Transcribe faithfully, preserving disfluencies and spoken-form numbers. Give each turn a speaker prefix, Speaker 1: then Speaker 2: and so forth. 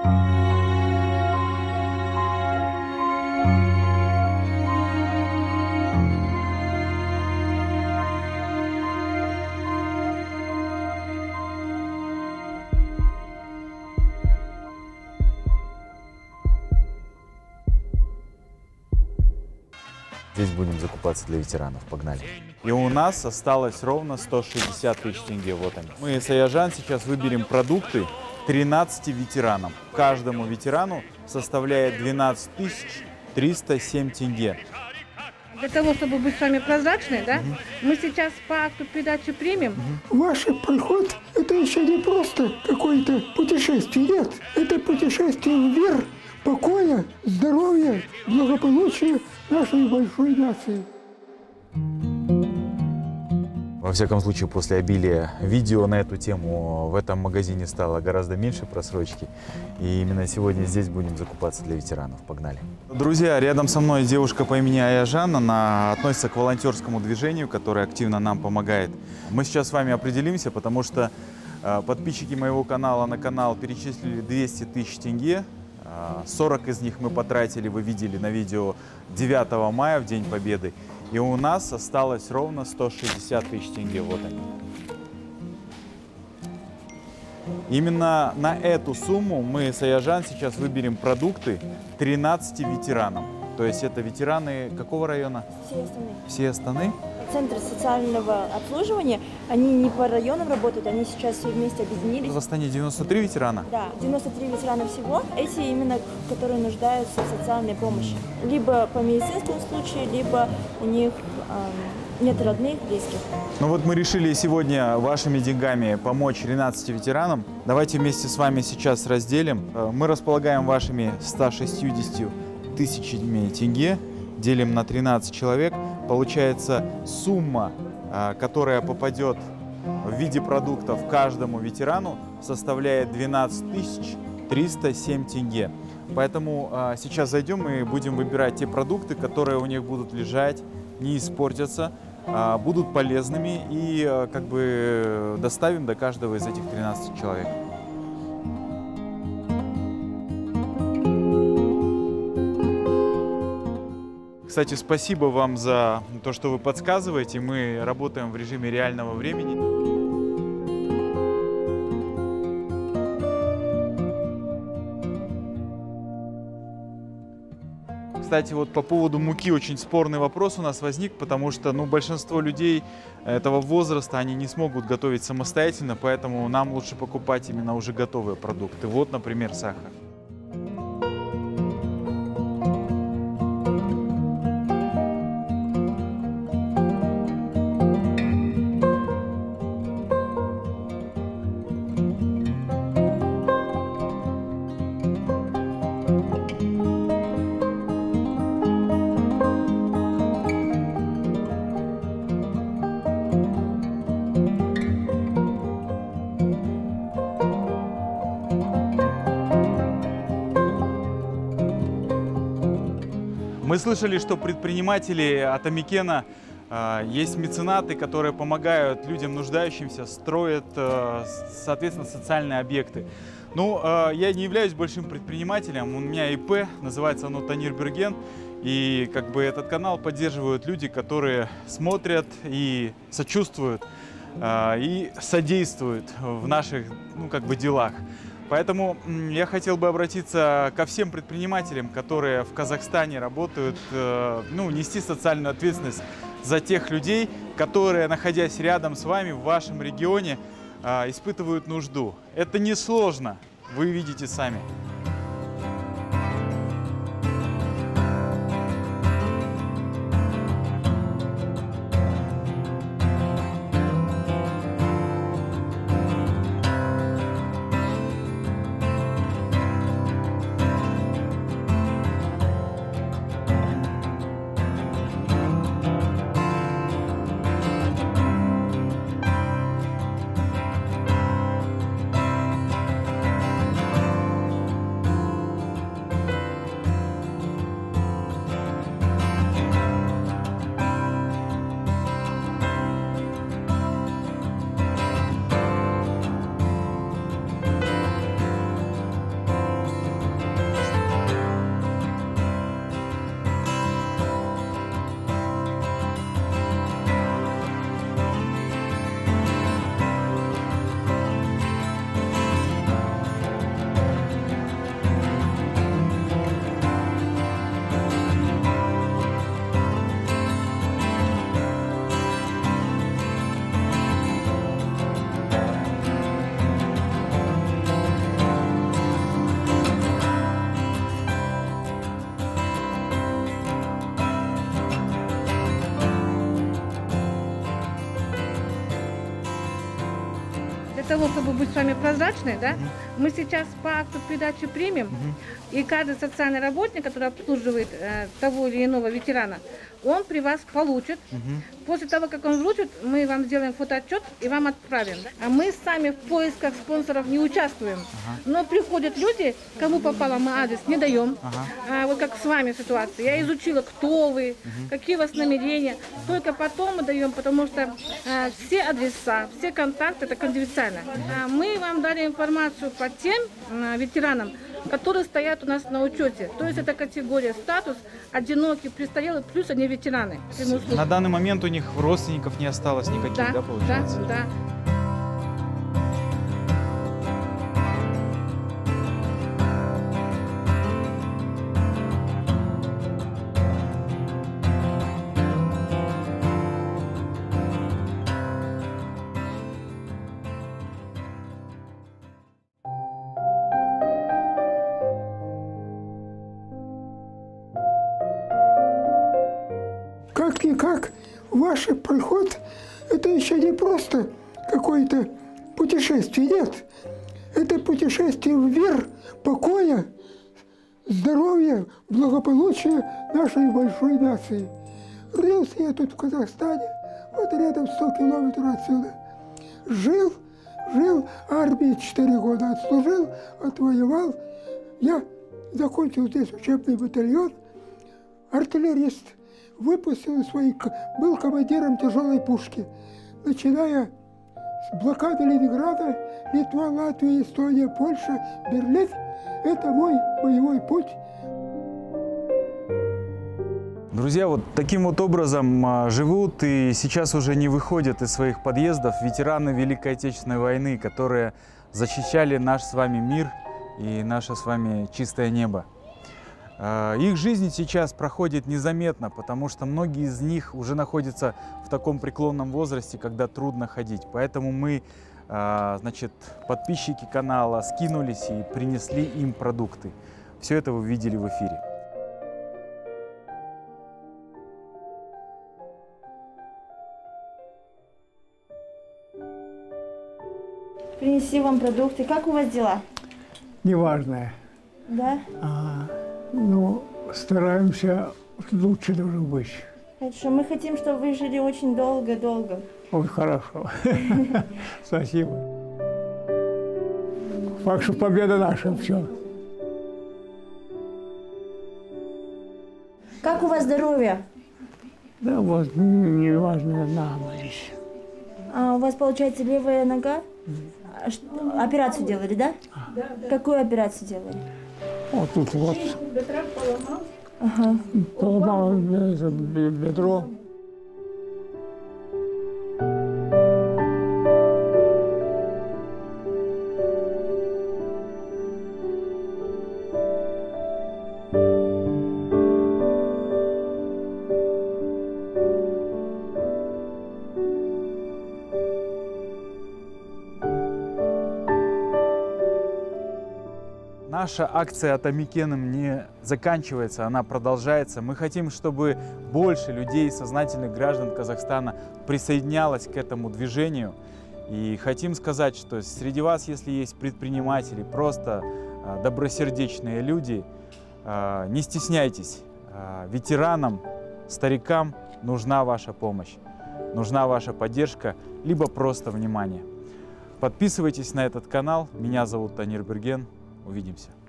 Speaker 1: Здесь будем закупаться для ветеранов. Погнали. И у нас осталось ровно сто шестьдесят тысяч тенге. Вот они. Мы с Аяжан сейчас выберем продукты тринадцати ветеранам. Каждому ветерану составляет двенадцать тысяч триста семь тенге.
Speaker 2: Для того, чтобы быть с вами прозрачны, да, угу. мы сейчас по акту передачи примем.
Speaker 3: Угу. Ваш приход – это еще не просто какое-то путешествие. Нет, это путешествие вверх, покоя, здоровья, благополучия нашей большой нации.
Speaker 1: Во всяком случае, после обилия видео на эту тему в этом магазине стало гораздо меньше просрочки. И именно сегодня здесь будем закупаться для ветеранов. Погнали. Друзья, рядом со мной девушка по имени Аяжан. Она относится к волонтерскому движению, которое активно нам помогает. Мы сейчас с вами определимся, потому что подписчики моего канала на канал перечислили двести тысяч тенге. сорок из них мы потратили, вы видели на видео, девятого мая, в День Победы. И у нас осталось ровно сто шестьдесят тысяч тенге. Вот они. Именно на эту сумму мы с Аяжан сейчас выберем продукты тринадцати ветеранам. То есть это ветераны какого района?
Speaker 4: Все Астаны.
Speaker 1: Все Астаны?
Speaker 4: Центры социального обслуживания, они не по районам работают, они сейчас все вместе объединились.
Speaker 1: В Астане девяносто три ветерана?
Speaker 4: Да, девяносто три ветерана всего. Эти именно, которые нуждаются в социальной помощи. Либо по медицинскому случаю, либо у них э, нет родных, близких.
Speaker 1: Ну вот мы решили сегодня вашими деньгами помочь тринадцати ветеранам. Давайте вместе с вами сейчас разделим. Мы располагаем вашими ста шестьюдесятью тысячами тенге, делим на тринадцать человек. Получается сумма, которая попадет в виде продуктов каждому ветерану, составляет двенадцать тысяч триста семь тенге. Поэтому сейчас зайдем и будем выбирать те продукты, которые у них будут лежать, не испортятся, будут полезными и как бы доставим до каждого из этих тринадцати человек. Кстати, спасибо вам за то, что вы подсказываете. Мы работаем в режиме реального времени. Кстати, вот по поводу муки очень спорный вопрос у нас возник, потому что ну, большинство людей этого возраста, они не смогут готовить самостоятельно, поэтому нам лучше покупать именно уже готовые продукты. Вот, например, сахар. Мы слышали, что предприниматели от Амикена э, есть меценаты, которые помогают людям нуждающимся, строят, э, соответственно, социальные объекты. Ну, э, я не являюсь большим предпринимателем, у меня И П, называется оно Танир Берген, и как бы этот канал поддерживают люди, которые смотрят и сочувствуют, э, и содействуют в наших, ну, как бы делах. Поэтому я хотел бы обратиться ко всем предпринимателям, которые в Казахстане работают, ну, нести социальную ответственность за тех людей, которые, находясь рядом с вами в вашем регионе, испытывают нужду. Это несложно, вы видите сами.
Speaker 2: того, чтобы быть с вами прозрачной, да, мы сейчас по акту передачи премиум, и каждый социальный работник, который обслуживает э, того или иного ветерана, он при вас получит. После того, как он вручит, мы вам сделаем фотоотчет и вам отправим. А мы сами в поисках спонсоров не участвуем.
Speaker 1: Ага.
Speaker 2: Но приходят люди, кому попало, мы адрес не даем.
Speaker 1: Ага.
Speaker 2: А, вот как с вами ситуация. Я изучила, кто вы, угу. какие у вас намерения. Только потом мы даем, потому что а, все адреса, все контакты, это конфиденциально. А мы вам дали информацию по тем а, ветеранам, которые стоят у нас на учете. То есть это категория статус, одинокий, престарелый, плюс они ветераны.
Speaker 1: На данный момент у них родственников не осталось никаких, да,
Speaker 2: да
Speaker 1: получается?
Speaker 2: Да, да.
Speaker 3: Как-никак, ваш приход – это еще не просто какое-то путешествие, нет. Это путешествие в мир покоя, здоровья, благополучия нашей большой нации. Родился я тут в Казахстане, вот рядом сто километров отсюда. Жил, жил, армии четыре года отслужил, отвоевал. Я закончил здесь учебный батальон, артиллерист. Выпустил свои, был командиром тяжелой пушки. Начиная с блокады Ленинграда, Литва, Латвия, Эстония, Польша, Берлин. Это мой боевой путь.
Speaker 1: Друзья, вот таким вот образом живут и сейчас уже не выходят из своих подъездов ветераны Великой Отечественной войны, которые защищали наш с вами мир и наше с вами чистое небо. Их жизнь сейчас проходит незаметно, потому что многие из них уже находятся в таком преклонном возрасте, когда трудно ходить. Поэтому мы, значит, подписчики канала, скинулись и принесли им продукты. Все это вы видели в эфире.
Speaker 4: Принеси вам продукты. Как у вас дела?
Speaker 5: Неважное.
Speaker 4: Да?
Speaker 5: А, ну, стараемся, лучше должно быть.
Speaker 4: Хорошо. Мы хотим, чтобы вы жили очень долго-долго.
Speaker 5: Ой, хорошо. Спасибо. Так что победа наша, все.
Speaker 4: Как у вас здоровье?
Speaker 5: Да вот, неважно, нога здесь.
Speaker 4: А у вас, получается, левая нога? А что, операцию делали, да? Да. Какую операцию делали?
Speaker 5: Вот тут вот.
Speaker 4: Ага.
Speaker 5: Поломал бедро.
Speaker 1: Наша акция «Атамикеном» не заканчивается, она продолжается. Мы хотим, чтобы больше людей, сознательных граждан Казахстана присоединялось к этому движению. И хотим сказать, что среди вас, если есть предприниматели, просто добросердечные люди, не стесняйтесь. Ветеранам, старикам нужна ваша помощь, нужна ваша поддержка, либо просто внимание. Подписывайтесь на этот канал. Меня зовут Танир Берген. Увидимся.